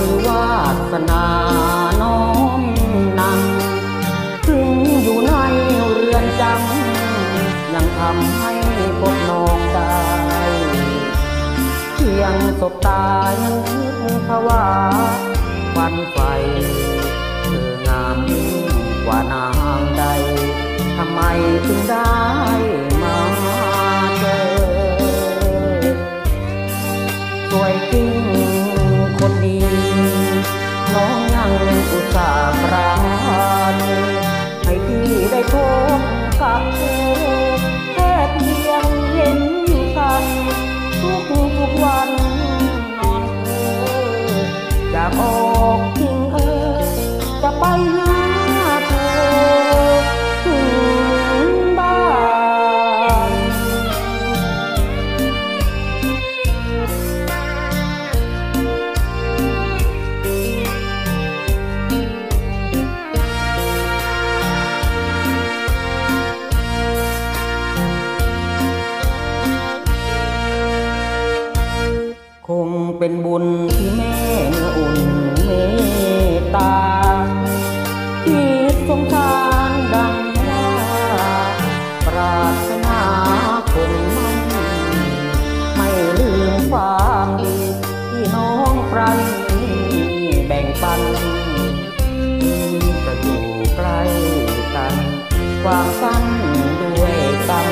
วาสนาน้อมนำถึงอยู่ในเรือนจำยังทำให้พบน้องได้เพียงสบตายังนึกภาวะควันไฟเธองามยิ่งกว่านางใดทำไมถึงได้มาเจอสวยจริงคนดีน้องยังอุตส่าห์ปราณีให้พี่ได้พบกับเธอแค่เพียงเห็นกันทุกวันนอนเธออยากออกจริงจะไปหาเธอถึงบ้านคงเป็นบุญที่แม่เนื้ออุ่นเมตตาที่สงสารดังว่าปรารถนาคนมันไม่ลืมความดีที่น้องปราณีแบ่งปันจะอยู่ใกล้กันความฝันด้วยกัน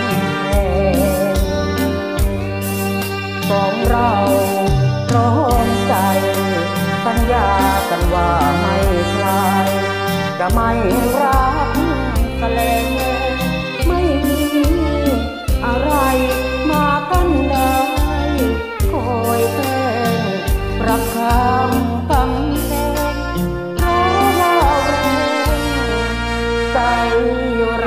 สองเราพร้อมใจสัญญากันว่าไม่คลายจะไม่รักกันแล้วไม่มีอะไรมากันได้คอยแค่รักข้ามกำแพงเพราะว่าแรงใจเรา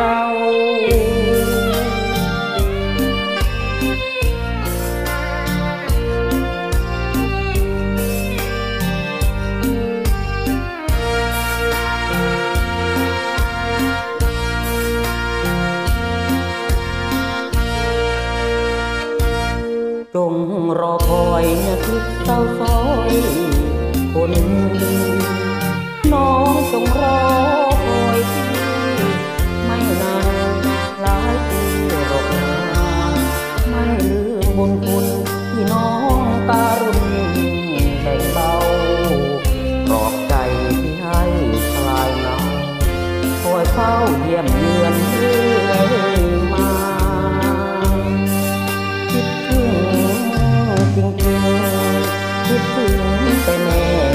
จงรอคอยเนี่ยคิดเศร้าซ้อยคนดีน้องจงรอคอยพี่ไม่นานหลายปีหรอกนะไม่ลืมบุญคุณที่น้องการุณแบ่งเบาปลอบใจที่ให้คลายหนาวคอยเฝ้าเยี่ยมเยือนเรื่อยมาจริงๆคิดถึงแต่แม่